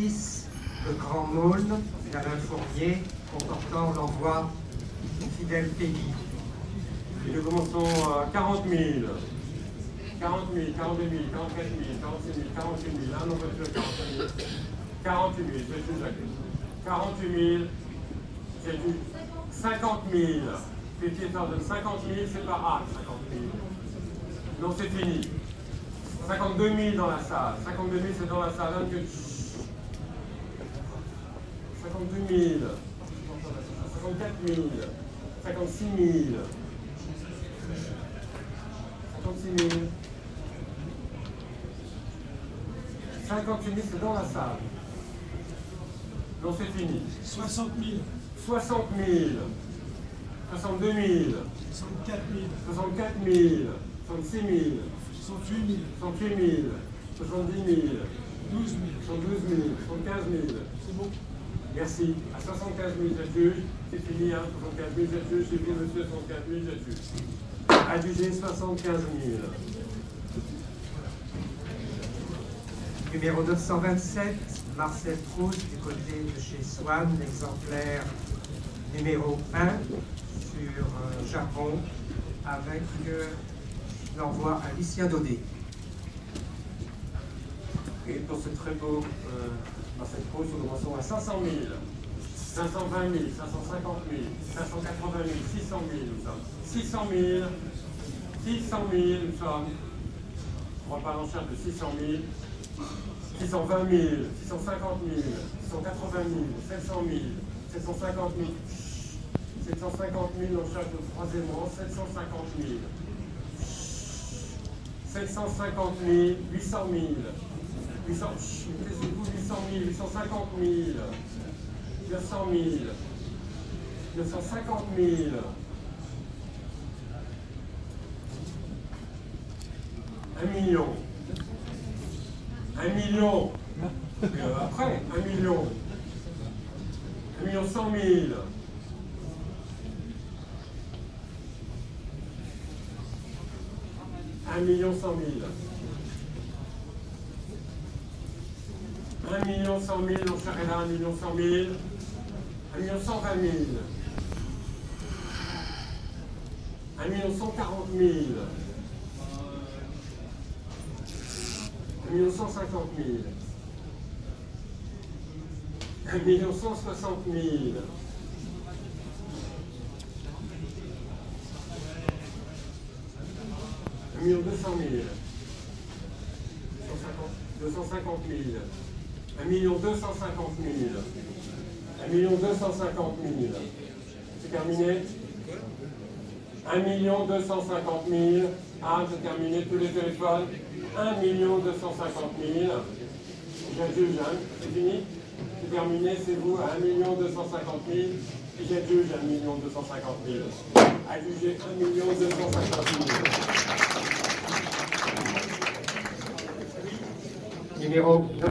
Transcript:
6, le Grand Maulne, d'Alain Fournier, comportant l'envoi du fidèle Peggy. Et nous commençons à 40 000, 40 000, 42 000, 44 000, 46 000, 48 000, un nombre de 48 000, 48 000, j'ai tout Jacques. 48 000, j'ai dû 50 000, 50 000, c'est pas rare, 50 000. Non, c'est fini. 52 000 dans la salle, 52 000 c'est dans la salle, 52 000, 54 000, 56 000, 56 000, 58 000 c'est dans la salle. Non, c'est fini. 60 000. 60 000, 62 000, 64 000. 64 000, 66 000, 68 000. 68 000, 70 000, 12 000. 112 000, 75 000. C'est bon. Merci. À 75 000, j'adjuge. C'est fini, hein. 75 000, j'adjuge. C'est bien, monsieur, 75 000, j'adjuge. Adjugé 75 000. Numéro 927, Marcel Proust, du côté de chez Swann, l'exemplaire numéro 1 sur Japon, avec l'envoi à Alicia Daudet. Et pour ce très beau Marcel Proust, nous commençons à 500 000, 520 000, 550 000, 580 000, 600 000, nous sommes. 600 000, 600 000, nous sommes. On va pas l'enchère de 600 000, 620 000, 650 000, 680 000, 700 000, 750 000, 750 000 l'enchère de troisième rang, 750 000, 750 000, 800 000, 800, taisez-vous, 800 000, 850 000, 900 000, 950 000, 1 million, 1 million, après 1 million, 1 million 100 000, 1 million 100 000, 1 million 100 000, l'enchère est là, 1 million 100 000, 1 million 120 000, 1 million 140 000, 1 million 150 000, 1 million 160 000, 1 million 200 000, 250 000, 1 million 250 000, 1 million 250 000, c'est terminé. 1 million 250 000, ah, j'ai terminé tous les téléphones, 1 million 250 000, j'adjuge, hein, c'est fini, c'est terminé, c'est vous, 1 million 250 000, et j'adjuge 1 million 250 000, adjugé 1 million 250 000. Numéro